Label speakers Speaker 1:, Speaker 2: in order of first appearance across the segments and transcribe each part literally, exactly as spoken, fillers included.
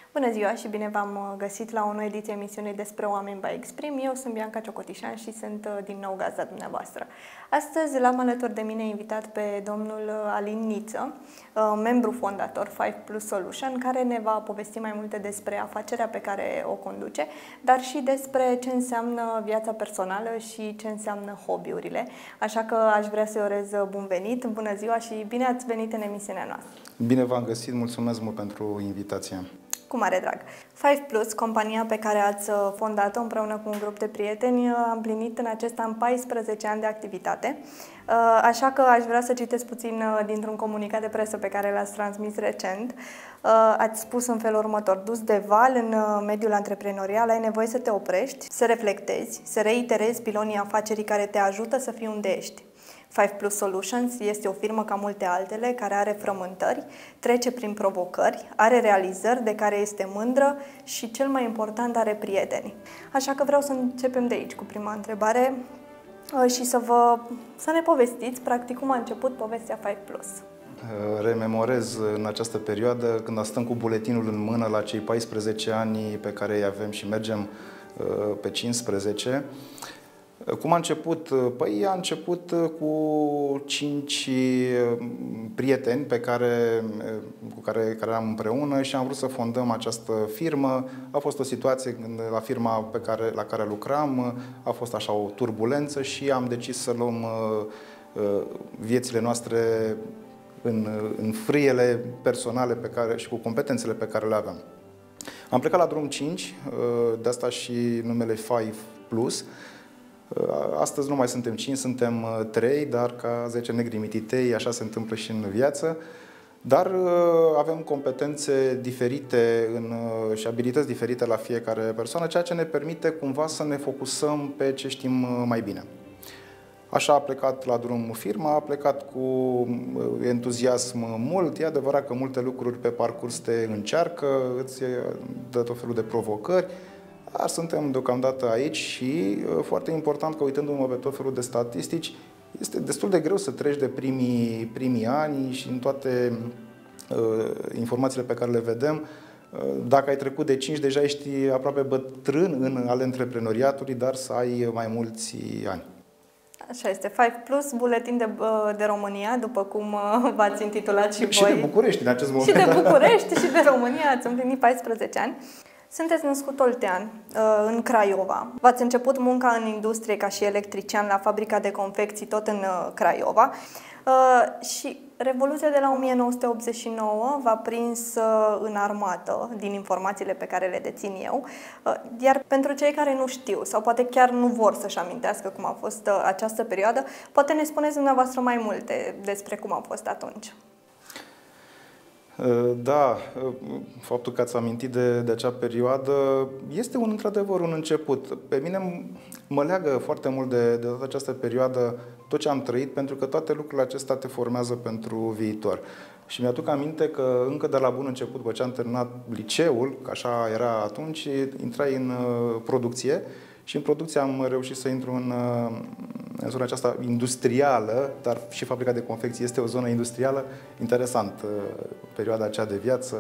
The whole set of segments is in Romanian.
Speaker 1: Bună ziua și bine v-am găsit la o nouă ediție emisiunii despre oameni by Exprim. Eu sunt Bianca Ciocotișan și sunt din nou gazda dumneavoastră. Astăzi l-am alături de mine invitat pe domnul Alin Niță, membru fondator Five Plus Solution, care ne va povesti mai multe despre afacerea pe care o conduce, dar și despre ce înseamnă viața personală și ce înseamnă hobby-urile. Așa că aș vrea să-i urez bun venit, bună ziua și bine ați venit în emisiunea noastră.
Speaker 2: Bine v-am găsit, mulțumesc mult pentru invitație.
Speaker 1: Cu mare drag. Five Plus, compania pe care ați fondat-o împreună cu un grup de prieteni, a împlinit în acest an paisprezece ani de activitate. Așa că aș vrea să citesc puțin dintr-un comunicat de presă pe care l-ați transmis recent. Ați spus în felul următor: dus de val în mediul antreprenorial, ai nevoie să te oprești, să reflectezi, să reiterezi pilonii afacerii care te ajută să fii unde ești. Five Plus Solutions este o firmă ca multe altele, care are frământări, trece prin provocări, are realizări de care este mândră și, cel mai important, are prieteni. Așa că vreau să începem de aici cu prima întrebare și să, vă, să ne povestiți, practic, cum a început povestea Five Plus.
Speaker 2: Rememorez în această perioadă, când stăm cu buletinul în mână la cei paisprezece ani pe care îi avem și mergem pe cincisprezece. Cum a început? Păi a început cu cinci prieteni pe care, cu care, care eram împreună și am vrut să fondăm această firmă. A fost o situație când la firma pe care, la care lucram a fost așa o turbulență și am decis să luăm viețile noastre în, în frâiele personale pe care, și cu competențele pe care le aveam. Am plecat la drum cinci, de asta și numele Five Plus. Astăzi nu mai suntem cinci, suntem trei, dar ca zece negri mititei, așa se întâmplă și în viață. Dar avem competențe diferite în, și abilități diferite la fiecare persoană, ceea ce ne permite cumva să ne focusăm pe ce știm mai bine. Așa a plecat la drum firma, a plecat cu entuziasm mult. E adevărat că multe lucruri pe parcurs te încearcă, îți dă tot felul de provocări. Dar suntem deocamdată aici și foarte important că, uitându-mă pe tot felul de statistici, este destul de greu să treci de primii, primii ani și în toate uh, informațiile pe care le vedem. Uh, dacă ai trecut de cinci, deja ești aproape bătrân în ale antreprenoriatului, dar să ai mai mulți ani.
Speaker 1: Așa este. Five Plus, buletin de, de România, după cum v-ați intitulat și voi.
Speaker 2: Și de București în acest moment.
Speaker 1: Și de București și de România, ați împlinit paisprezece ani. Sunteți născut oltean, în Craiova. V-ați început munca în industrie ca și electrician la fabrica de confecții, tot în Craiova. Și Revoluția de la o mie nouă sute optzeci și nouă v-a prins în armată, din informațiile pe care le dețin eu. Iar pentru cei care nu știu sau poate chiar nu vor să-și amintească cum a fost această perioadă, poate ne spuneți dumneavoastră mai multe despre cum a fost atunci.
Speaker 2: Da, faptul că ați amintit de, de acea perioadă este un, într-adevăr un început. Pe mine mă leagă foarte mult de, de toată această perioadă, tot ce am trăit, pentru că toate lucrurile acestea te formează pentru viitor. Și mi-aduc aminte că încă de la bun început, după ce am terminat liceul, că așa era atunci, intrai în producție. Și în producție am reușit să intru în, în zona aceasta industrială, dar și fabrica de confecții este o zonă industrială. Interesant, perioada aceea de viață,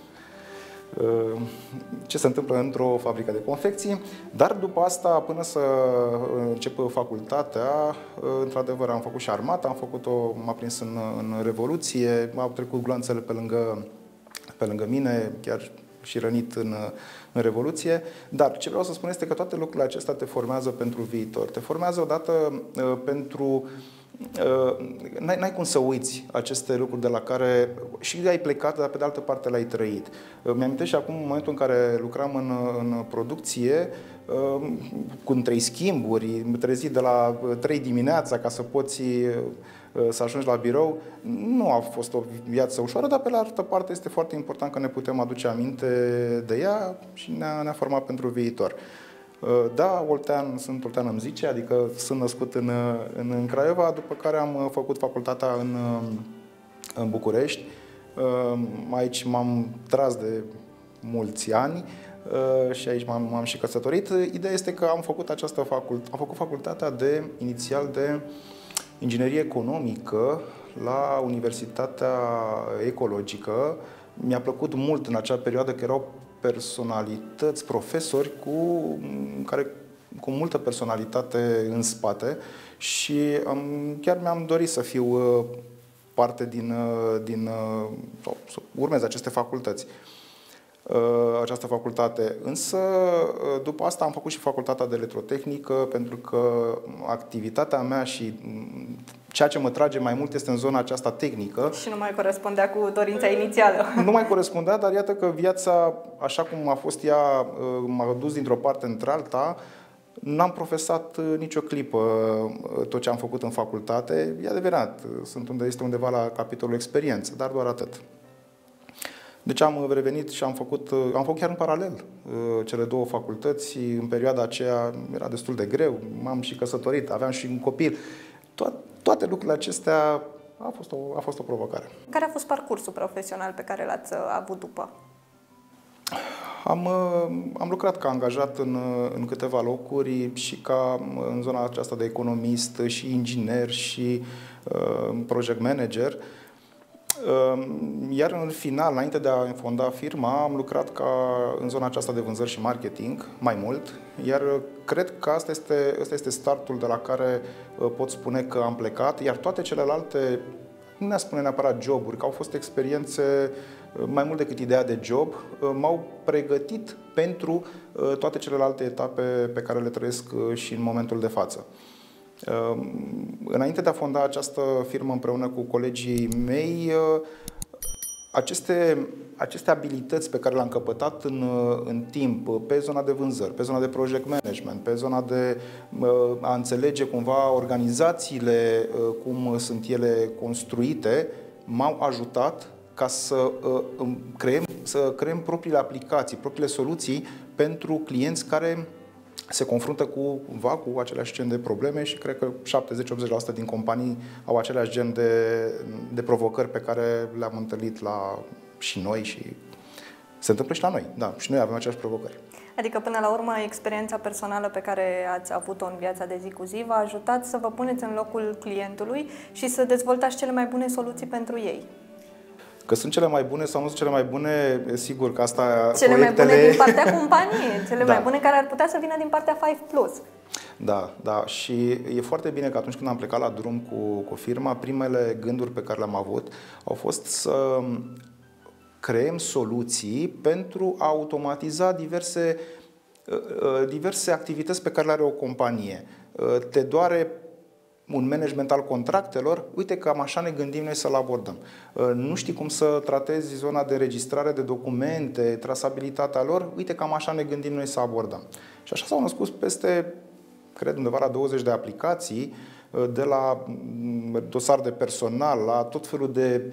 Speaker 2: ce se întâmplă într-o fabrică de confecții. Dar după asta, până să încep facultatea, într-adevăr am făcut și armata, am făcut-o, m-a prins în, în Revoluție, au trecut gloanțele pe lângă, pe lângă mine, chiar și rănit în, în Revoluție. Dar ce vreau să spun este că toate lucrurile acestea te formează pentru viitor. Te formează odată uh, pentru... Uh, n-ai, n-ai cum să uiți aceste lucruri de la care și ai plecat, dar pe de altă parte le-ai trăit. Uh, mi-amintesc și acum, în momentul în care lucram în, în producție, uh, cu trei schimburi, trezit de la trei dimineața ca să poți să ajungi la birou, nu a fost o viață ușoară, dar pe de altă parte este foarte important că ne putem aduce aminte de ea și ne-a, ne-a format pentru viitor. Da, oltean, sunt oltean îmi zice, adică sunt născut în, în, în Craiova, după care am făcut facultatea în, în București. Aici m-am tras de mulți ani și aici m-am și căsătorit. Ideea este că am făcut această facultate, am făcut facultatea de, inițial de inginerie economică la Universitatea Ecologică. Mi-a plăcut mult în acea perioadă că erau personalități, profesori cu, care, cu multă personalitate în spate și um, chiar mi-am dorit să fiu uh, parte din, uh, din uh, sau să urmez aceste facultăți. Această facultate. Însă, după asta am făcut și facultatea de electrotehnică, pentru că activitatea mea și ceea ce mă trage mai mult este în zona aceasta tehnică.
Speaker 1: Și nu mai corespundea cu dorința inițială.
Speaker 2: Nu mai corespundea, dar iată că viața, așa cum a fost ea, m-a dus dintr-o parte într-alta. N-am profesat nicio clipă tot ce am făcut în facultate. E adevărat, sunt unde este undeva la capitolul experiență, dar doar atât. Deci am revenit și am făcut, am făcut chiar în paralel cele două facultăți. În perioada aceea era destul de greu, m-am și căsătorit, aveam și un copil. Toate, toate lucrurile acestea a fost, o, a fost o provocare.
Speaker 1: Care a fost parcursul profesional pe care l-ați avut după?
Speaker 2: Am, am lucrat ca angajat în, în câteva locuri și ca în zona aceasta de economist și inginer și uh, project manager. Iar în final, înainte de a fonda firma, am lucrat ca în zona aceasta de vânzări și marketing mai mult, iar cred că asta este, asta este startul de la care pot spune că am plecat, iar toate celelalte, nu ne spune neapărat joburi, că au fost experiențe mai mult decât ideea de job, m-au pregătit pentru toate celelalte etape pe care le trăiesc și în momentul de față. Înainte de a fonda această firmă împreună cu colegii mei, aceste, aceste abilități pe care le-am căpătat în, în timp, pe zona de vânzări, pe zona de project management, pe zona de a înțelege cumva organizațiile, cum sunt ele construite, m-au ajutat ca să creăm, să creăm propriile aplicații, propriile soluții pentru clienți care se confruntă cu, va, cu aceleași gen de probleme și cred că șaptezeci-optzeci la sută din companii au aceleași gen de, de provocări pe care le-am întâlnit la, și noi și se întâmplă și la noi. Da, și noi avem aceleași provocări.
Speaker 1: Adică, până la urmă, experiența personală pe care ați avut-o în viața de zi cu zi v-a ajutat să vă puneți în locul clientului și să dezvoltați cele mai bune soluții pentru ei.
Speaker 2: Că sunt cele mai bune sau nu sunt cele mai bune, sigur că asta...
Speaker 1: Cele proiectele... mai bune din partea companiei, cele
Speaker 2: da.
Speaker 1: mai bune care ar putea să vină din partea Five Plus.
Speaker 2: Da, da. Și e foarte bine că atunci când am plecat la drum cu, cu firma, primele gânduri pe care le-am avut au fost să creăm soluții pentru a automatiza diverse, diverse activități pe care le are o companie. Te doare un management al contractelor, uite că cam așa ne gândim noi să-l abordăm. Nu știi cum să tratezi zona de registrare de documente, trasabilitatea lor, uite cam așa ne gândim noi să abordăm. Și așa s-au născut peste, cred, undeva la douăzeci de aplicații, de la dosar de personal, la tot felul de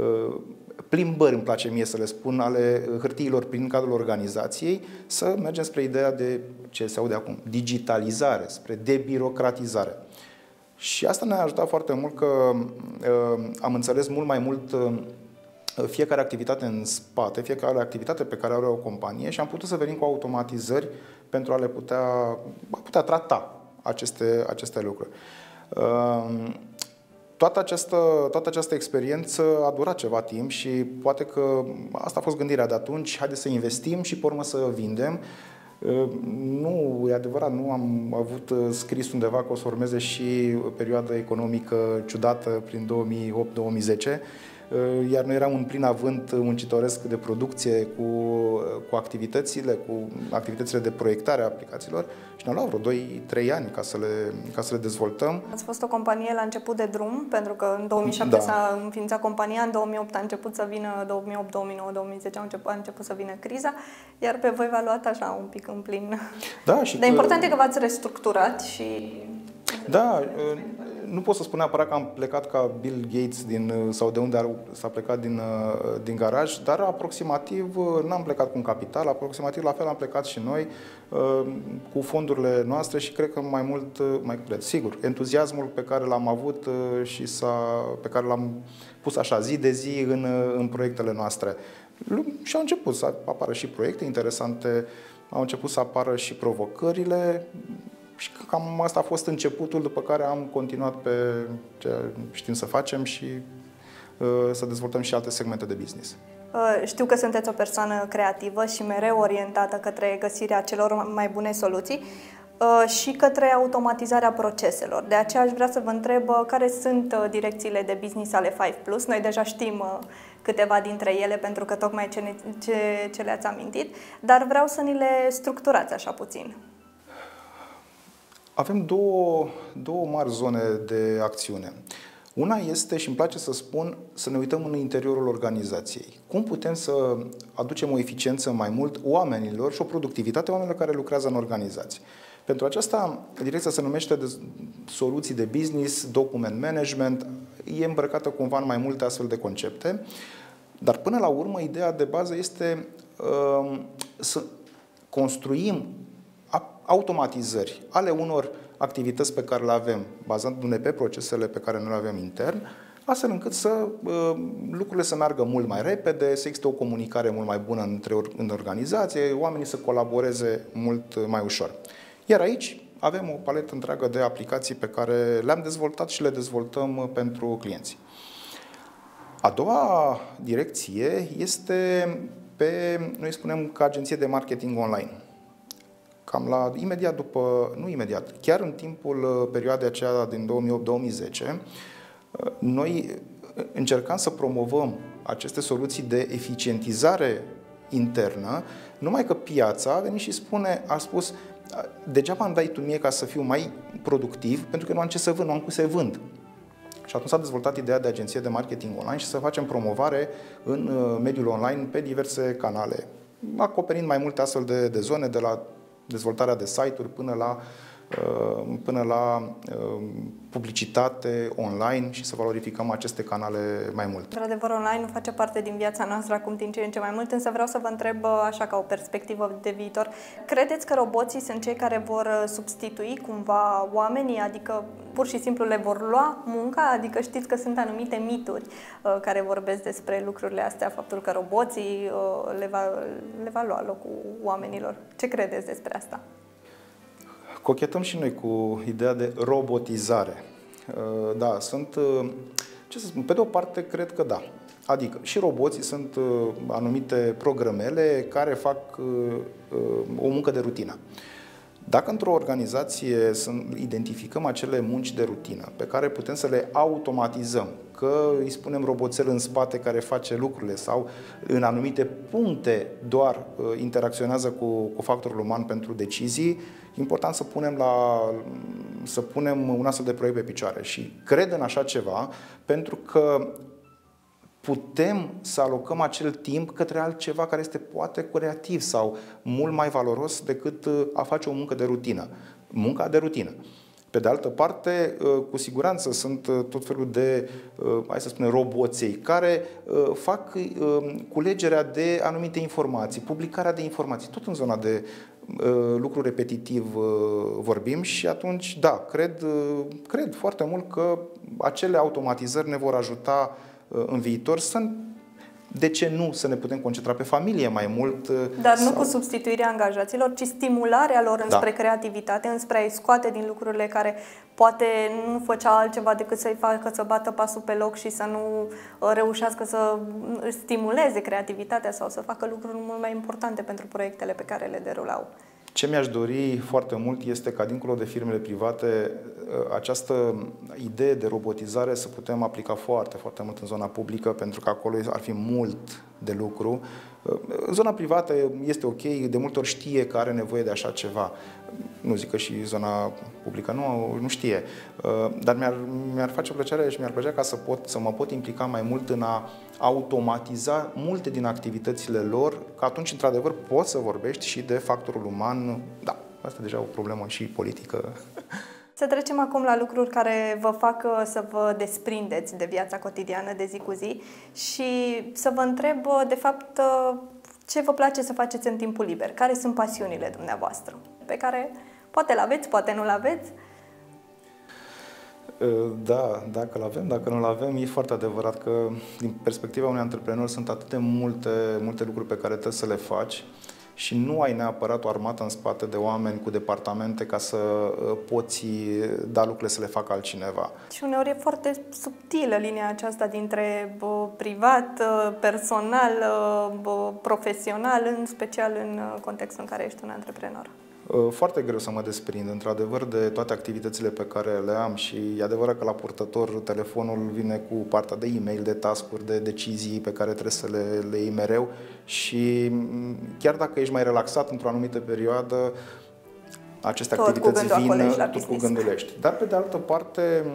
Speaker 2: plimbări, îmi place mie să le spun, ale hârtiilor prin cadrul organizației, să mergem spre ideea de, ce se aude acum, digitalizare, spre debirocratizare. Și asta ne-a ajutat foarte mult că uh, am înțeles mult mai mult uh, fiecare activitate în spate, fiecare activitate pe care are o companie și am putut să venim cu automatizări pentru a le putea, a putea trata aceste, aceste lucruri. Uh, toată, această, toată această experiență a durat ceva timp și poate că asta a fost gândirea de atunci, haide să investim și pe urmă să vindem. Nu, e adevărat, nu am avut scris undeva că o să urmeze și perioada economică ciudată prin două mii opt două mii zece, iar noi eram în plin avânt muncitoresc de producție cu, cu activitățile, cu activitățile de proiectare a aplicațiilor și ne-a luat vreo doi trei ani ca să, le, ca să le dezvoltăm.
Speaker 1: Ați fost o companie la început de drum, pentru că în două mii șapte da. s-a înființat compania, în două mii opt a început să vină, două mii opt, două mii nouă, două mii zece a început, a început să vină criza, iar pe voi v-a luat așa un pic în plin.
Speaker 2: Da, și
Speaker 1: Dar că... important e că v-ați restructurat și...
Speaker 2: Da, nu pot să spun neapărat că am plecat ca Bill Gates din, sau de unde s-a plecat din, din garaj, dar aproximativ n-am plecat cu un capital, aproximativ la fel am plecat și noi cu fondurile noastre și cred că mai mult, mai cred, sigur, entuziasmul pe care l-am avut și s-a, pe care l-am pus așa zi de zi în, în proiectele noastre. Și au început să apară și proiecte interesante, au început să apară și provocările. Și cam asta a fost începutul, după care am continuat pe ce știm să facem și uh, să dezvoltăm și alte segmente de business.
Speaker 1: Știu că sunteți o persoană creativă și mereu orientată către găsirea celor mai bune soluții și către automatizarea proceselor. De aceea aș vrea să vă întreb care sunt direcțiile de business ale Five Plus. Noi deja știm câteva dintre ele pentru că tocmai ce, ne, ce, ce le-ați amintit, dar vreau să ni le structurați așa puțin.
Speaker 2: Avem două, două mari zone de acțiune. Una este, și îmi place să spun, să ne uităm în interiorul organizației. Cum putem să aducem o eficiență mai mult oamenilor și o productivitate oamenilor care lucrează în organizație. Pentru aceasta, direcția se numește de soluții de business, document management, e îmbrăcată cumva în mai multe astfel de concepte, dar până la urmă, ideea de bază este uh, să construim automatizări ale unor activități pe care le avem, bazându-ne pe procesele pe care noi le avem intern, astfel încât să uh, lucrurile să meargă mult mai repede, să existe o comunicare mult mai bună între, în organizație, oamenii să colaboreze mult mai ușor. Iar aici avem o paletă întreagă de aplicații pe care le-am dezvoltat și le dezvoltăm pentru clienți. A doua direcție este pe, noi spunem, ca agenție de marketing online. Cam la, imediat după, nu imediat, chiar în timpul perioadei aceea din două mii opt două mii zece, noi încercam să promovăm aceste soluții de eficientizare internă, numai că piața a venit și spune, a spus, degeaba îmi dai tu mie ca să fiu mai productiv, pentru că nu am ce să vând, nu am cum să vând. Și atunci s-a dezvoltat ideea de agenție de marketing online și să facem promovare în mediul online pe diverse canale, acoperind mai multe astfel de, de zone, de la dezvoltarea de site-uri până la, până la publicitate online și să valorificăm aceste canale mai mult.
Speaker 1: Într-adevăr, online nu face parte din viața noastră acum din ce în ce mai mult, însă vreau să vă întreb așa ca o perspectivă de viitor. Credeți că roboții sunt cei care vor substitui cumva oamenii, adică pur și simplu le vor lua munca? Adică știți că sunt anumite mituri uh, care vorbesc despre lucrurile astea, faptul că roboții uh, le, va, le va lua locul oamenilor. Ce credeți despre asta?
Speaker 2: Cochetăm și noi cu ideea de robotizare. Da, sunt, ce să spun, pe de o parte cred că da. Adică și roboții sunt anumite programele care fac o muncă de rutină. Dacă într-o organizație să identificăm acele munci de rutină pe care putem să le automatizăm, că îi spunem roboțel în spate care face lucrurile sau în anumite puncte doar interacționează cu, cu factorul uman pentru decizii, e important să punem, la, să punem un astfel de proiect pe picioare. Și cred în așa ceva pentru că putem să alocăm acel timp către altceva care este poate creativ sau mult mai valoros decât a face o muncă de rutină. Munca de rutină. Pe de altă parte, cu siguranță sunt tot felul de, hai să spunem, roboței care fac culegerea de anumite informații, publicarea de informații, tot în zona de lucru repetitiv vorbim și atunci, da, cred, cred foarte mult că acele automatizări ne vor ajuta în viitor să, de ce nu, să ne putem concentra pe familie mai mult.
Speaker 1: Dar
Speaker 2: sau...
Speaker 1: nu cu substituirea angajaților, ci stimularea lor înspre da. creativitate, înspre a-i scoate din lucrurile care poate nu făcea altceva decât să-i facă să bată pasul pe loc și să nu reușească să stimuleze creativitatea sau să facă lucruri mult mai importante pentru proiectele pe care le derulau.
Speaker 2: Ce mi-aș dori foarte mult este ca, dincolo de firmele private, această idee de robotizare să putem aplica foarte, foarte mult în zona publică, pentru că acolo ar fi mult de lucru. Zona privată este ok, de multe ori știe că are nevoie de așa ceva. Nu zic că și zona publică nu, nu știe, dar mi-ar, mi-ar face plăcere și mi-ar plăcea ca să, pot, să mă pot implica mai mult în a automatiza multe din activitățile lor, că atunci, într-adevăr, poți să vorbești și de factorul uman. Da, asta e deja o problemă și politică.
Speaker 1: Să trecem acum la lucruri care vă fac să vă desprindeți de viața cotidiană de zi cu zi și să vă întreb, de fapt, ce vă place să faceți în timpul liber? Care sunt pasiunile dumneavoastră? Pe care poate l-aveți, poate nu l-aveți?
Speaker 2: Da, dacă l-avem, dacă nu l-avem, e foarte adevărat că din perspectiva unui antreprenor sunt atât de multe, multe lucruri pe care trebuie să le faci și nu ai neapărat o armată în spate de oameni cu departamente ca să poți da lucrurile să le facă altcineva.
Speaker 1: Și uneori e foarte subtilă linia aceasta dintre bă, privat, personal, bă, profesional, în special în contextul în care ești un antreprenor.
Speaker 2: Foarte greu să mă desprind, într-adevăr, de toate activitățile pe care le am și e adevărat că la purtător telefonul vine cu partea de e-mail, de task-uri, de decizii pe care trebuie să le, le iei mereu și chiar dacă ești mai relaxat într-o anumită perioadă, aceste
Speaker 1: tot
Speaker 2: activități
Speaker 1: cu
Speaker 2: vin,
Speaker 1: la
Speaker 2: tot cu gândulești. Dar pe de altă parte,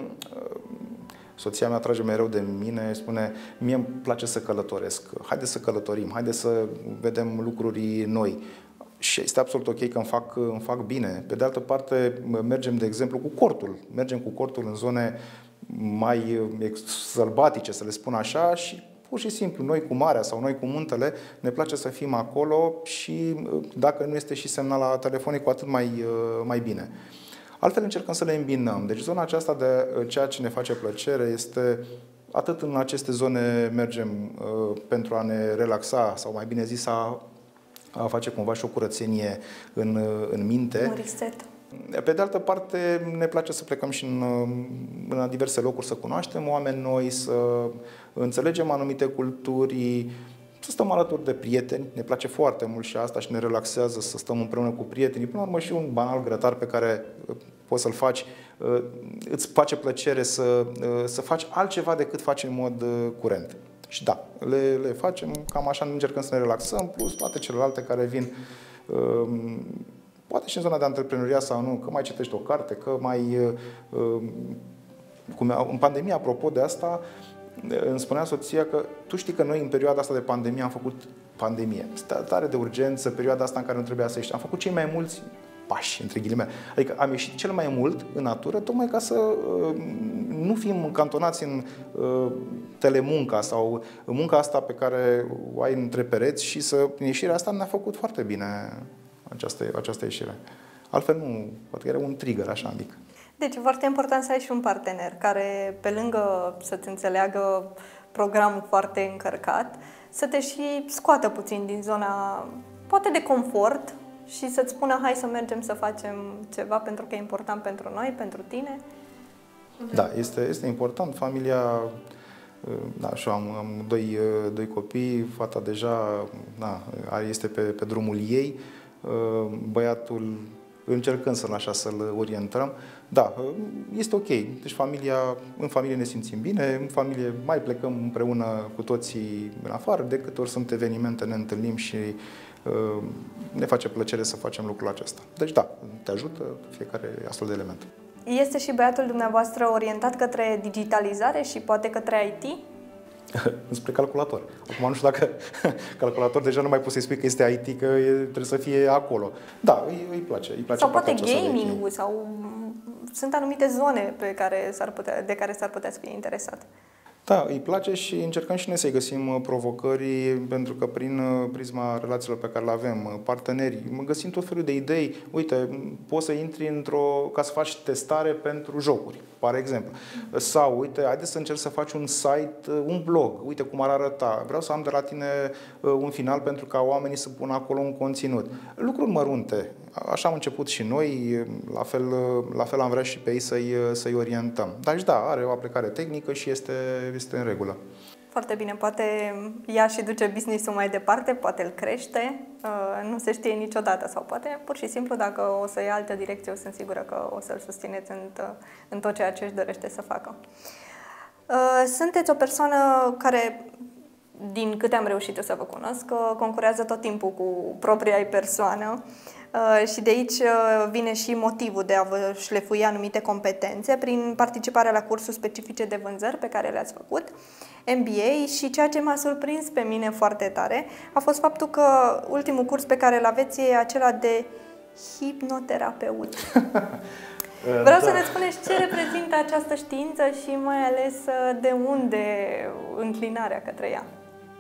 Speaker 2: soția mea trage mereu de mine, spune, mie îmi place să călătoresc, haide să călătorim, haide să vedem lucruri noi. Și este absolut ok că îmi fac, îmi fac bine. Pe de altă parte, mergem, de exemplu, cu cortul. Mergem cu cortul în zone mai sălbatice, să le spun așa, și pur și simplu, noi cu marea sau noi cu muntele, ne place să fim acolo și dacă nu este și semnal telefonic, cu atât mai, mai bine. Altfel încercăm să le îmbinăm. Deci zona aceasta de ceea ce ne face plăcere este atât în aceste zone mergem uh, pentru a ne relaxa sau mai bine zis a a face cumva și o curățenie în, în minte.
Speaker 1: Un reset.
Speaker 2: Pe de altă parte, ne place să plecăm și în, în diverse locuri, să cunoaștem oameni noi, să înțelegem anumite culturi, să stăm alături de prieteni. Ne place foarte mult și asta și ne relaxează să stăm împreună cu prietenii. Până la urmă și un banal grătar pe care poți să-l faci, îți face plăcere să, să faci altceva decât faci în mod curent. Și da, le, le facem, cam așa încercăm să ne relaxăm, plus toate celelalte care vin, um, poate și în zona de antreprenoriat sau nu, că mai citești o carte, că mai... Um, cum, în pandemie, apropo de asta, îmi spunea soția că tu știi că noi în perioada asta de pandemie am făcut pandemie, stare de urgență, perioada asta în care nu trebuia să ieși, am făcut cei mai mulți pași, între ghilimele. Adică am ieșit cel mai mult în natură, tocmai ca să uh, nu fim cantonați în uh, telemunca sau în munca asta pe care o ai între pereți și să, prin ieșirea asta ne-a făcut foarte bine această, această ieșire. Altfel nu, poate era un trigger așa mic.
Speaker 1: Deci e foarte important să ai și un partener care, pe lângă să-ți înțeleagă programul foarte încărcat, să te și scoată puțin din zona, poate de confort, și să-ți spună, hai să mergem să facem ceva pentru că e important pentru noi, pentru tine.
Speaker 2: Da, este, este important. Familia, da, și eu am, am doi, doi copii, fata deja da, este pe, pe drumul ei, băiatul încercând să-l așa, să-l orientăm. Da, este ok. Deci familia, în familie ne simțim bine, în familie mai plecăm împreună cu toții în afară, de câte ori sunt evenimente ne întâlnim și uh, ne face plăcere să facem lucrul acesta. Deci da, te ajută fiecare astfel de element.
Speaker 1: Este și băiatul dumneavoastră orientat către digitalizare și poate către I T?
Speaker 2: Înspre calculator. Acum nu știu dacă calculator deja nu mai poți să-i spui că este I T, că e, trebuie să fie acolo. Da, îi, îi place. Îi place
Speaker 1: sau poate gaming-ul, sau sunt anumite zone pe care s-ar putea, de care s-ar putea să fie interesat.
Speaker 2: Da, îi place și încercăm și noi să-i găsim provocări, pentru că prin prisma relațiilor pe care le avem, parteneri, găsim tot felul de idei. Uite, poți să intri într-o, ca să faci testare pentru jocuri, pare exemplu. Sau, uite, haideți să încerci să faci un site, un blog, uite cum ar arăta. Vreau să am de la tine un final pentru ca oamenii să pună acolo un conținut. Lucruri mărunte. Așa am început și noi, la fel, la fel am vrea și pe ei să-i, să-i orientăm. Dar și da, are o aplicare tehnică și este, este în regulă.
Speaker 1: Foarte bine, poate ea și duce business-ul mai departe, poate îl crește, nu se știe niciodată, sau poate pur și simplu dacă o să ia altă direcție, eu sunt sigură că o să-l susțineți în, în tot ceea ce își dorește să facă. Sunteți o persoană care, din câte am reușit eu să vă cunosc, concurează tot timpul cu propria ei persoană. Uh, și de aici uh, vine și motivul de a vă șlefui anumite competențe prin participarea la cursuri specifice de vânzări pe care le-ați făcut, M B A, și ceea ce m-a surprins pe mine foarte tare a fost faptul că ultimul curs pe care îl aveți e acela de hipnoterapeut. Vreau da. să ne spuneți ce reprezintă această știință și mai ales de unde înclinarea către ea.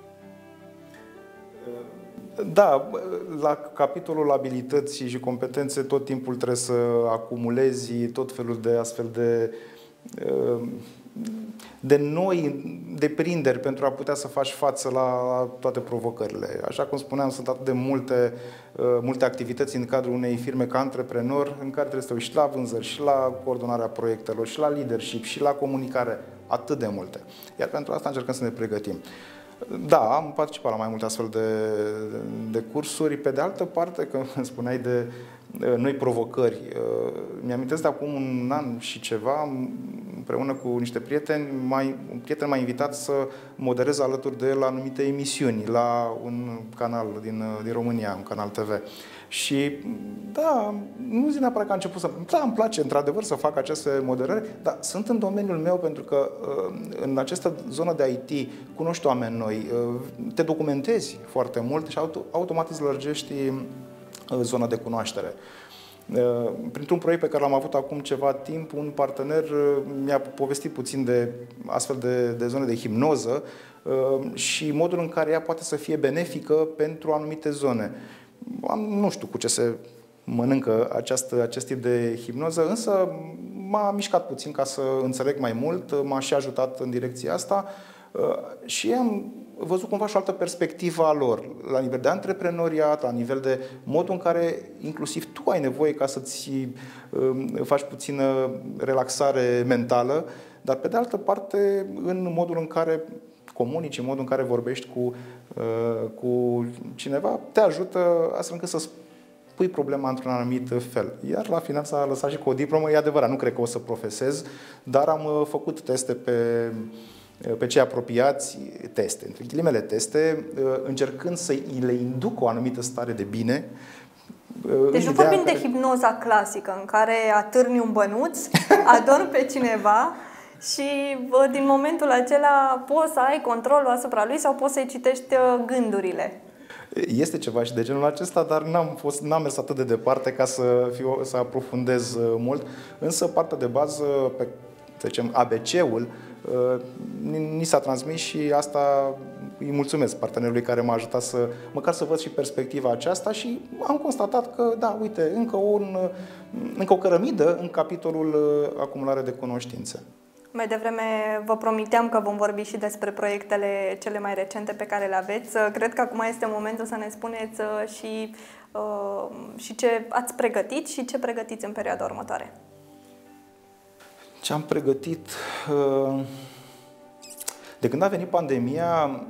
Speaker 2: Da, la capitolul abilități și competențe tot timpul trebuie să acumulezi tot felul de astfel de de noi deprinderi pentru a putea să faci față la toate provocările. Așa cum spuneam, sunt atât de multe, multe activități în cadrul unei firme ca antreprenor, în care trebuie să te uiți și la vânzări, și la coordonarea proiectelor, și la leadership, și la comunicare, atât de multe. Iar pentru asta încercăm să ne pregătim. Da, am participat la mai multe astfel de, de cursuri. Pe de altă parte, că spuneai de noi provocări, mi-amintesc de acum un an și ceva, împreună cu niște prieteni, mai, un prieten m-a invitat să moderez alături de el la anumite emisiuni, la un canal din, din România, un canal T V. Și da, nu zic neapărat că a început să... Da, îmi place într-adevăr să fac aceste moderări, dar sunt în domeniul meu pentru că în această zonă de I T cunoști oameni noi, te documentezi foarte mult și automat îți lărgești zona de cunoaștere. Printr-un proiect pe care l-am avut acum ceva timp, un partener mi-a povestit puțin de astfel de, de zone de hipnoză și modul în care ea poate să fie benefică pentru anumite zone. Am, nu știu cu ce se mănâncă această, acest tip de hipnoză, însă m-a mișcat puțin ca să înțeleg mai mult, m-a și ajutat în direcția asta și am văzut cumva și o altă perspectivă a lor, la nivel de antreprenoriat, la nivel de modul în care inclusiv tu ai nevoie ca să-ți faci puțină relaxare mentală, dar pe de altă parte în modul în care comunici, în modul în care vorbești cu, cu cineva, te ajută astfel încât să pui problema într-un anumit fel. Iar la final s-a lăsat și cu o diplomă, e adevărat, nu cred că o să profesez, dar am făcut teste pe pe cei apropiați, teste, între ghilimele teste, încercând să le induc o anumită stare de bine.
Speaker 1: Deci nu vorbim care... de hipnoza clasică, în care atârni un bănuț, adormi pe cineva și din momentul acela poți să ai controlul asupra lui sau poți să-i citești gândurile.
Speaker 2: Este ceva și de genul acesta, dar n-am, fost, n-am mers atât de departe ca să, fiu, să aprofundez mult. Însă partea de bază, pe, să zicem, A B C-ul, ni s-a transmis și asta îi mulțumesc partenerului care m-a ajutat să măcar să văd și perspectiva aceasta și am constatat că, da, uite, încă, un, încă o cărămidă în capitolul acumulare de cunoștințe.
Speaker 1: Mai devreme vă promiteam că vom vorbi și despre proiectele cele mai recente pe care le aveți. Cred că acum este momentul să ne spuneți și, și ce ați pregătit și ce pregătiți în perioada următoare.
Speaker 2: Ce am pregătit? De când a venit pandemia,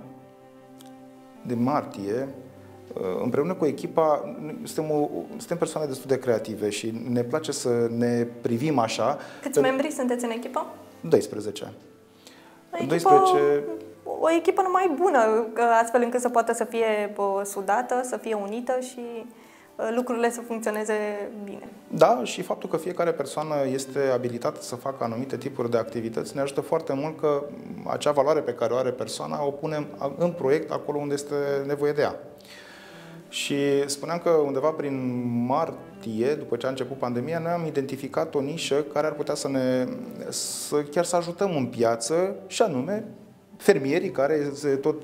Speaker 2: de martie, împreună cu echipa, suntem, o, suntem persoane destul de creative și ne place să ne privim așa.
Speaker 1: Câți membri sunteți în echipă?
Speaker 2: doisprezece.
Speaker 1: O echipă, doisprezece... o echipă numai bună, astfel încât să poată să fie sudată, să fie unită și lucrurile să funcționeze bine.
Speaker 2: Da, și faptul că fiecare persoană este abilitată să facă anumite tipuri de activități ne ajută foarte mult că acea valoare pe care o are persoana o punem în proiect acolo unde este nevoie de ea. Și spuneam că undeva prin martie, după ce a început pandemia, noi am identificat o nișă care ar putea să ne, să chiar să ajutăm în piață, și anume fermierii care se tot,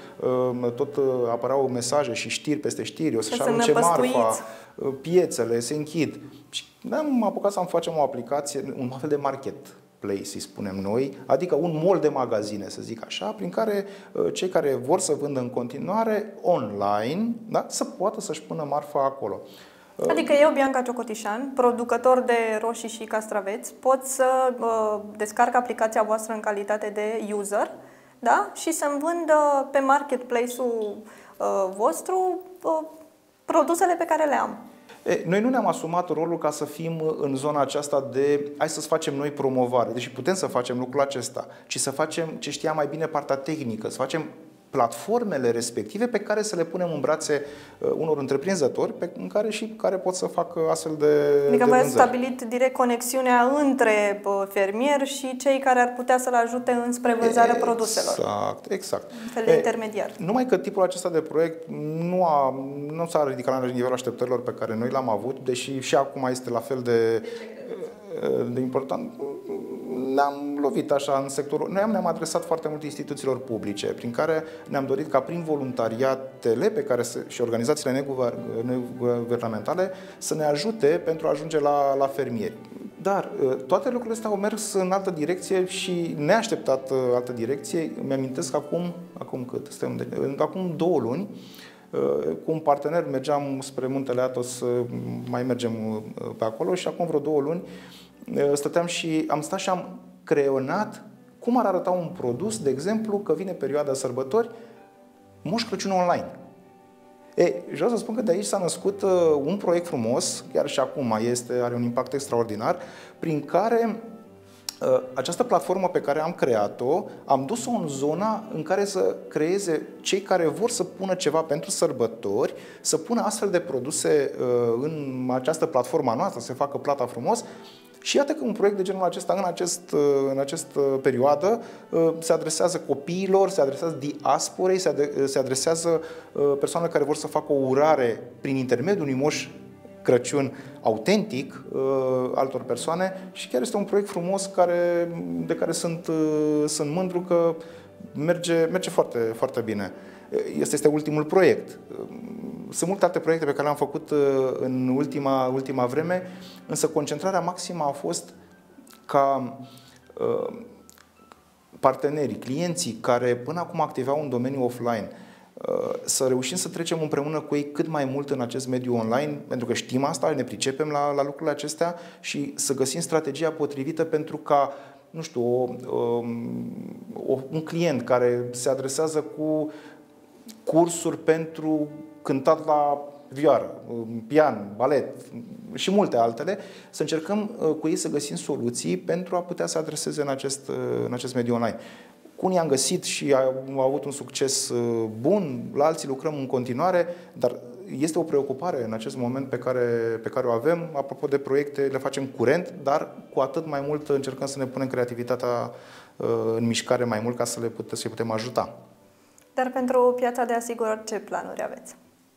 Speaker 2: tot apăreau mesaje și știri peste știri, o să-și arunce marfa, piețele se închid. Și ne-am apucat să facem o aplicație, un fel de marketplace, îi spunem noi, adică un mall de magazine, să zic așa, prin care cei care vor să vândă în continuare online, da, să poată să-și pună marfa acolo.
Speaker 1: Adică eu, Bianca Ciocotișan, producător de roșii și castraveți, pot să uh, descarc aplicația voastră în calitate de user, da? Și să-mi vând uh, pe marketplace-ul uh, vostru uh, produsele pe care le am.
Speaker 2: E, noi nu ne-am asumat rolul ca să fim în zona aceasta de hai să facem noi promovare, deși putem să facem lucrul acesta, ci să facem ce știa mai bine partea tehnică, să facem platformele respective pe care să le punem în brațe unor întreprinzători pe, în care și care pot să facă astfel de
Speaker 1: Adică v-ați stabilit direct conexiunea între fermier și cei care ar putea să-l ajute înspre vânzarea
Speaker 2: exact,
Speaker 1: produselor.
Speaker 2: Exact, exact.
Speaker 1: Un fel de e, intermediar.
Speaker 2: Numai că tipul acesta de proiect nu, a, nu s-a ridicat la nivelul așteptărilor pe care noi l-am avut, deși și acum este la fel de, de important. Ne-am lovit așa în sectorul... Noi ne-am adresat foarte mult instituțiilor publice, prin care ne-am dorit ca prin voluntariatele pe care se, și organizațiile neguvernamentale să ne ajute pentru a ajunge la, la fermieri. Dar toate lucrurile astea au mers în altă direcție și neașteptat altă direcție. Îmi amintesc acum, acum cât? Stai, acum două luni, cu un partener mergeam spre Muntele Athos să mai mergem pe acolo și acum vreo două luni stăteam și am stat și am creionat cum ar arăta un produs, de exemplu, că vine perioada sărbători, Moș Crăciun online. E, vreau să spun că de aici s-a născut uh, un proiect frumos, chiar și acum este, are un impact extraordinar, prin care uh, această platformă pe care am creat-o, am dus-o în zona în care să creeze cei care vor să pună ceva pentru sărbători, să pună astfel de produse uh, în această platformă a noastră, să se facă plata frumos. Și iată că un proiect de genul acesta în, acest, în această perioadă se adresează copiilor, se adresează diasporei, se adresează persoanelor care vor să facă o urare prin intermediul unui Moș Crăciun autentic altor persoane și chiar este un proiect frumos care, de care sunt, sunt mândru că merge, merge foarte, foarte bine. Este, este ultimul proiect. Sunt multe alte proiecte pe care le-am făcut în ultima, ultima vreme, însă concentrarea maximă a fost ca uh, partenerii, clienții care până acum activeau în domeniul offline, uh, să reușim să trecem împreună cu ei cât mai mult în acest mediu online, pentru că știm asta, ne pricepem la, la lucrurile acestea și să găsim strategia potrivită pentru ca, nu știu, o, o, un client care se adresează cu cursuri pentru cântat la vioară, pian, balet și multe altele, să încercăm cu ei să găsim soluții pentru a putea să adreseze în acest, în acest mediu online. Cu unii am găsit și au avut un succes bun, la alții lucrăm în continuare, dar este o preocupare în acest moment pe care, pe care o avem. Apropo de proiecte, le facem curent, dar cu atât mai mult încercăm să ne punem creativitatea în mișcare mai mult ca să le putem, să le putem ajuta.
Speaker 1: Dar pentru piața de asigurări, ce planuri aveți?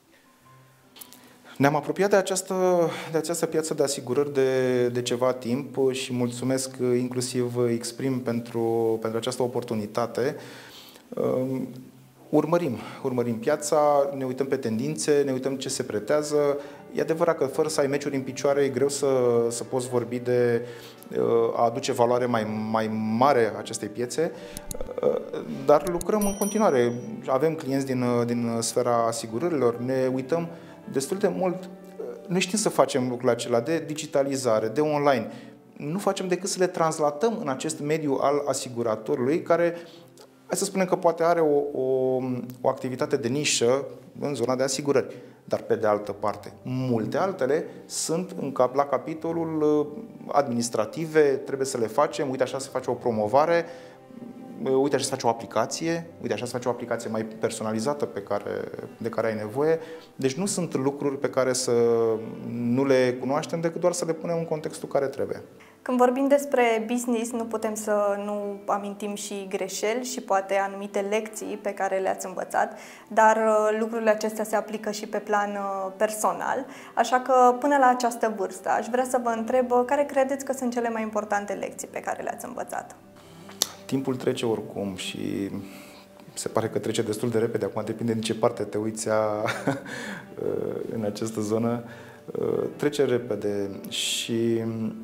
Speaker 2: Ne-am apropiat de această, de această piață de asigurări de, de ceva timp și mulțumesc inclusiv Xprim pentru, pentru această oportunitate. Urmărim, urmărim piața, ne uităm pe tendințe, ne uităm ce se pretează. E adevărat că fără să ai meciuri în picioare e greu să, să poți vorbi de a aduce valoare mai, mai mare acestei piețe, dar lucrăm în continuare. Avem clienți din, din sfera asigurărilor, ne uităm destul de mult. Noi știm să facem lucrurile acelea de digitalizare, de online. Nu facem decât să le translatăm în acest mediu al asiguratorului care, hai să spunem că poate are o, o, o activitate de nișă în zona de asigurări. Dar pe de altă parte, multe altele sunt în cap, la capitolul administrative, trebuie să le facem, uite așa se face o promovare, uite așa se face o aplicație, uite așa se face o aplicație mai personalizată pe care, de care ai nevoie. Deci nu sunt lucruri pe care să nu le cunoaștem, decât doar să le punem în contextul care trebuie.
Speaker 1: Când vorbim despre business, nu putem să nu amintim și greșeli și poate anumite lecții pe care le-ați învățat, dar lucrurile acestea se aplică și pe plan personal. Așa că până la această vârstă aș vrea să vă întreb care credeți că sunt cele mai importante lecții pe care le-ați învățat?
Speaker 2: Timpul trece oricum și se pare că trece destul de repede. Acum depinde din ce parte te uiți în această zonă. Trece repede și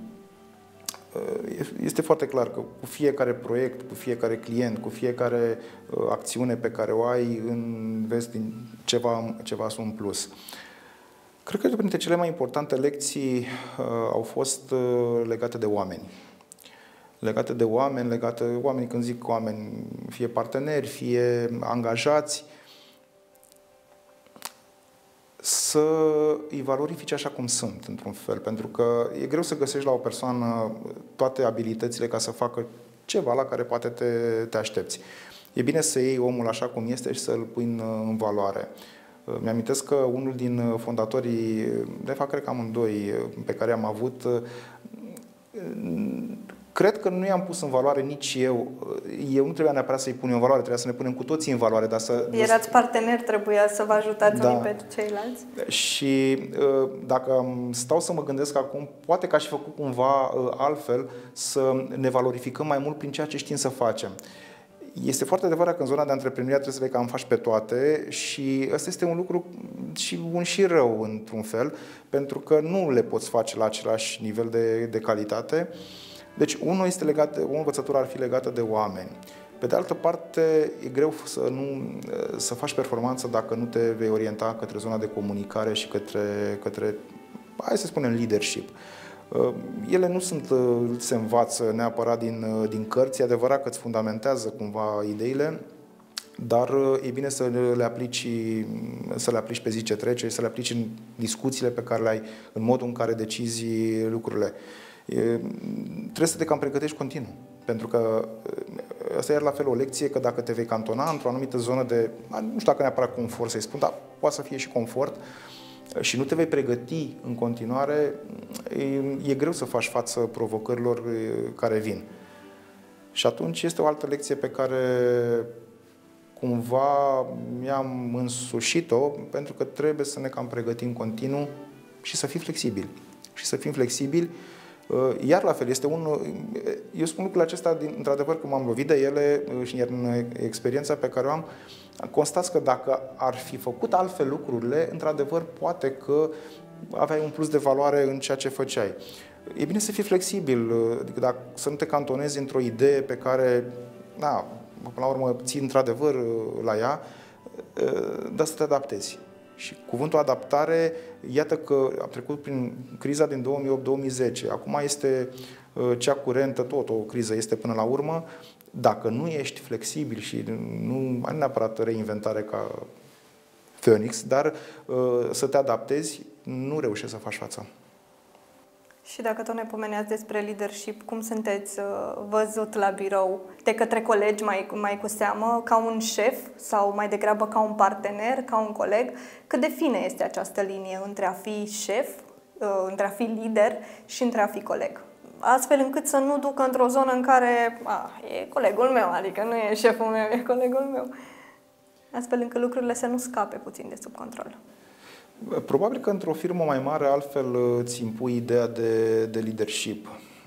Speaker 2: este foarte clar că cu fiecare proiect, cu fiecare client, cu fiecare acțiune pe care o ai, înveți din ceva, ceva în plus. Cred că printre cele mai importante lecții au fost legate de oameni. Legate de oameni, legate de oameni, când zic oameni, fie parteneri, fie angajați, să îi valorifici așa cum sunt, într-un fel. Pentru că e greu să găsești la o persoană toate abilitățile ca să facă ceva la care poate te, te aștepți. E bine să iei omul așa cum este și să-l pui în, în valoare. Mi-amintesc că unul din fondatorii, de fapt cred că amândoi pe care am avut, cred că nu i-am pus în valoare nici eu. Eu nu trebuia neapărat să-i pun în valoare, trebuia să ne punem cu toții în valoare. Dar să...
Speaker 1: Erați parteneri, trebuia să vă ajutați
Speaker 2: da.
Speaker 1: unii pe ceilalți.
Speaker 2: Și dacă stau să mă gândesc acum, poate că aș fi făcut cumva altfel, să ne valorificăm mai mult prin ceea ce știm să facem. Este foarte adevărat că în zona de antreprenoriat trebuie să le cam faci pe toate și ăsta este un lucru și bun și rău într-un fel, pentru că nu le poți face la același nivel de, de calitate. Deci unul este legat, o învățătură ar fi legată de oameni. Pe de altă parte, e greu să, nu, să faci performanță dacă nu te vei orienta către zona de comunicare și către, către hai să spunem, leadership. Ele nu sunt, se învață neapărat din, din cărți, e adevărat că îți fundamentează cumva ideile, dar e bine să le aplici, să le aplici pe zi ce trece, să le aplici în discuțiile pe care le ai, în modul în care decizi lucrurile. E, trebuie să te cam pregătești continuu, pentru că asta e la fel o lecție, că dacă te vei cantona într-o anumită zonă de, nu știu dacă neapărat confort să-i spun, dar poate să fie și confort, și nu te vei pregăti în continuare, e, e greu să faci față provocărilor care vin. Și atunci este o altă lecție pe care cumva mi-am însușit-o, pentru că trebuie să ne cam pregătim continuu și să fim flexibili. Și să fim flexibili. Iar la fel, este un... Eu spun lucrurile acestea, într-adevăr, că m-am lovit de ele și în experiența pe care o am, constați că dacă ar fi făcut altfel lucrurile, într-adevăr, poate că aveai un plus de valoare în ceea ce făceai. E bine să fii flexibil, adică dacă, să nu te cantonezi într-o idee pe care, na, până la urmă, ții într-adevăr la ea, dar să te adaptezi. Și cuvântul adaptare, iată că am trecut prin criza din două mii opt două mii zece, acum este cea curentă, tot o criză este până la urmă. Dacă nu ești flexibil și nu ai neapărat reinventare ca Phoenix, dar să te adaptezi, nu reușești să faci fața.
Speaker 1: Și dacă tot ne pomeneați despre leadership, cum sunteți văzut la birou de către colegi mai, mai cu seamă, ca un șef sau mai degrabă ca un partener, ca un coleg? Cât de fină este această linie între a fi șef, între a fi lider și între a fi coleg? Astfel încât să nu ducă într-o zonă în care a, e colegul meu, adică nu e șeful meu, e colegul meu. Astfel încât lucrurile să nu scape puțin de sub control.
Speaker 2: Probabil că într-o firmă mai mare altfel îți impui ideea de, de leadership.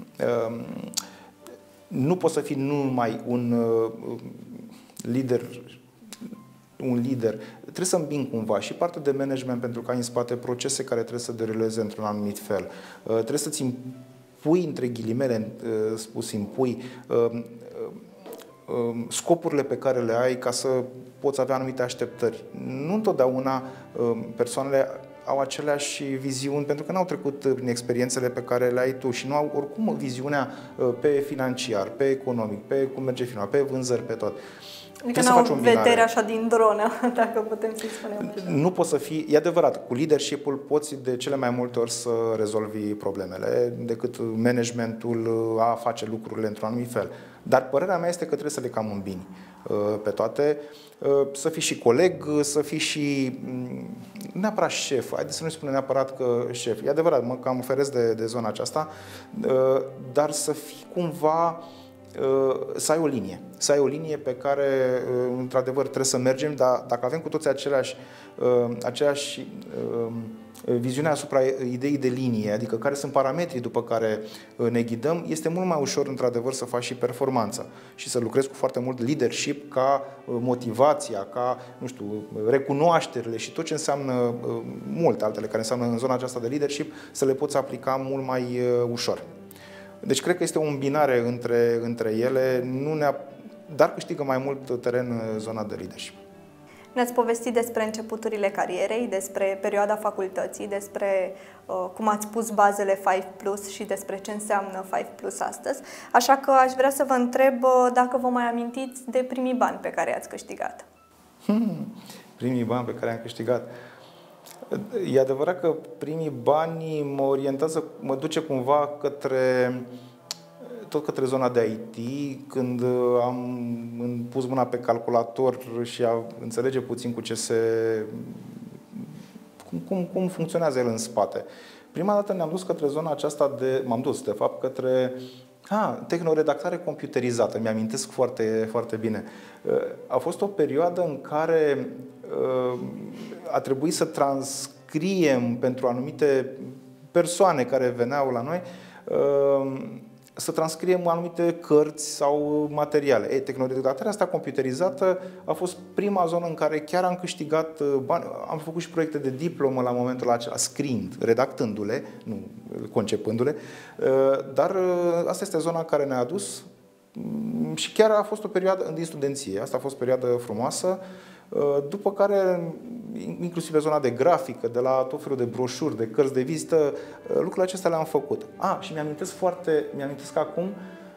Speaker 2: Nu poți să fii numai un lider, un lider. Trebuie să îmbini cumva și partea de management, pentru că ai în spate procese care trebuie să deruleze într-un anumit fel. Trebuie să-ți impui, între ghilimele spus, impui scopurile pe care le ai ca să poți avea anumite așteptări. Nu întotdeauna persoanele au aceleași viziuni, pentru că n-au trecut prin experiențele pe care le ai tu și nu au oricum viziunea pe financiar, pe economic, pe cum merge firma, pe vânzări, pe tot.
Speaker 1: Adică n-au vedere așa din dronă, dacă putem să-i spunem așa.
Speaker 2: Nu poți să fii, e adevărat, cu leadership-ul poți de cele mai multe ori să rezolvi problemele decât managementul a face lucrurile într-un anumit fel. Dar părerea mea este că trebuie să le cam îmbini pe toate, să fii și coleg, să fii și nu neapărat șef, haideți să nu spunem neapărat că șef. E adevărat, mă cam oferesc de, de zona aceasta, dar să fii cumva, să ai o linie. Să ai o linie pe care, într-adevăr, trebuie să mergem, dar dacă avem cu toții aceleași, aceleași viziunea asupra ideii de linie, adică care sunt parametrii după care ne ghidăm, este mult mai ușor, într-adevăr, să faci și performanță și să lucrezi cu foarte mult leadership ca motivația, ca, nu știu, recunoașterile și tot ce înseamnă, multe altele care înseamnă în zona aceasta de leadership, să le poți aplica mult mai ușor. Deci cred că este o îmbinare între, între ele, nu ne dar câștigă mai mult teren în zona de leadership.
Speaker 1: Ne-ați povestit despre începuturile carierei, despre perioada facultății, despre uh, cum ați pus bazele Five Plus și despre ce înseamnă Five Plus astăzi. Așa că aș vrea să vă întreb uh, dacă vă mai amintiți de primii bani pe care i-ați câștigat.
Speaker 2: Hmm, primii bani pe care am câștigat. E adevărat că primii bani mă orientează, mă duce cumva către, tot către zona de I T, când am pus mâna pe calculator și a înțelege puțin cu ce se, cum, cum, cum funcționează el în spate. Prima dată ne-am dus către zona aceasta de, m-am dus de fapt către a, tehnoredactare computerizată, mi-amintesc foarte, foarte bine. A fost o perioadă în care a trebuit să transcriem pentru anumite persoane care veneau la noi să transcriem anumite cărți sau materiale. E, tehnoredactarea asta computerizată a fost prima zonă în care chiar am câștigat bani. Am făcut și proiecte de diplomă la momentul acela, scriind, redactându-le, nu concepându-le, dar asta este zona care ne-a adus și chiar a fost o perioadă din studenție. Asta a fost o perioadă frumoasă, după care inclusiv pe zona de grafică, de la tot felul de broșuri, de cărți de vizită, lucrurile acestea le-am făcut. Ah, și mi-amintesc foarte, mi-amintesc acum,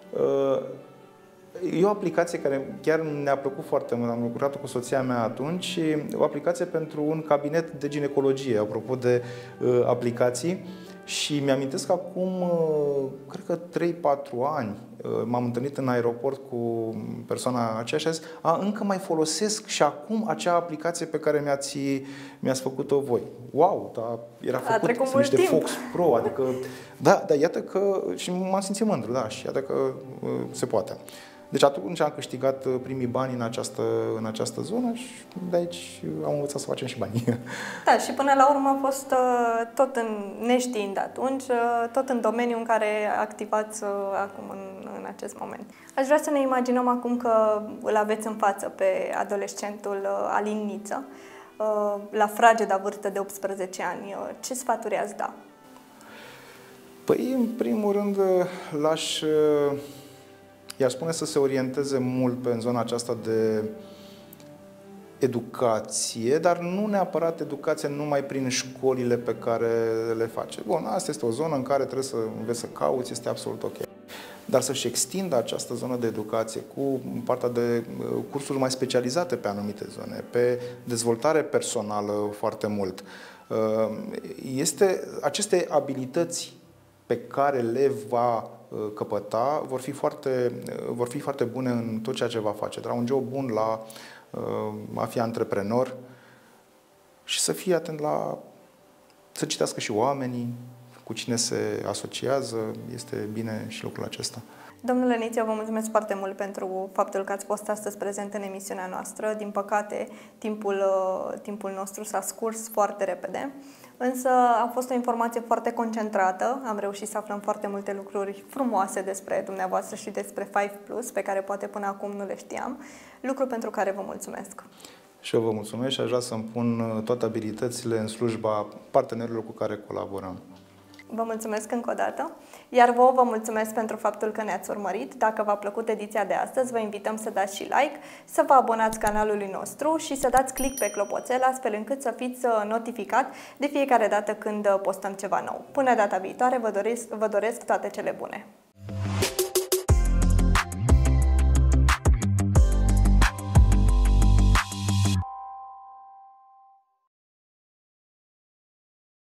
Speaker 2: e o aplicație care chiar ne-a plăcut foarte mult, am lucrat cu soția mea atunci, o aplicație pentru un cabinet de ginecologie, apropo de uh, aplicații. Și mi-amintesc că acum, uh, cred că trei patru ani, uh, m-am întâlnit în aeroport cu persoana aceea și a zis: a, încă mai folosesc și acum acea aplicație pe care mi-ați, mi-ați făcut-o voi. Wow, dar era făcut cu niște timp. Fox Pro, adică, da, da, iată că, și m-am simțit mândru, da, și iată că uh, se poate. Deci atunci am câștigat primii bani în această, în această zonă și de aici am învățat să facem și bani.
Speaker 1: Da, și până la urmă a fost tot în, neștiind atunci, tot în domeniul în care activați acum în, în acest moment. Aș vrea să ne imaginăm acum că îl aveți în față pe adolescentul Alin Niță, la frageda vârstă de optsprezece ani. Ce sfaturi ați da?
Speaker 2: Păi, în primul rând, l-aș... I-aș spune să se orienteze mult pe în zona aceasta de educație, dar nu neapărat educație numai prin școlile pe care le face. Bun, asta este o zonă în care trebuie să înveți să cauți, este absolut ok. Dar să-și extindă această zonă de educație cu partea de cursuri mai specializate pe anumite zone, pe dezvoltare personală foarte mult. Este, aceste abilități pe care le va căpăta vor fi foarte, vor fi foarte bune în tot ceea ce va face. De la un job bun la a fi antreprenor și să fie atent la... să citească și oamenii, cu cine se asociază, este bine și lucrul acesta.
Speaker 1: Domnule Niță, vă mulțumesc foarte mult pentru faptul că ați fost astăzi prezent în emisiunea noastră. Din păcate, timpul, timpul nostru s-a scurs foarte repede, însă a fost o informație foarte concentrată. Am reușit să aflăm foarte multe lucruri frumoase despre dumneavoastră și despre Five Plus, pe care poate până acum nu le știam, lucru pentru care vă mulțumesc.
Speaker 2: Și eu vă mulțumesc și aș vrea să-mi pun toate abilitățile în slujba partenerilor cu care colaborăm.
Speaker 1: Vă mulțumesc încă o dată, iar vouă vă mulțumesc pentru faptul că ne-ați urmărit. Dacă v-a plăcut ediția de astăzi, vă invităm să dați și like, să vă abonați canalului nostru și să dați click pe clopoțel, astfel încât să fiți notificat de fiecare dată când postăm ceva nou. Până data viitoare, vă doresc, vă doresc toate cele bune!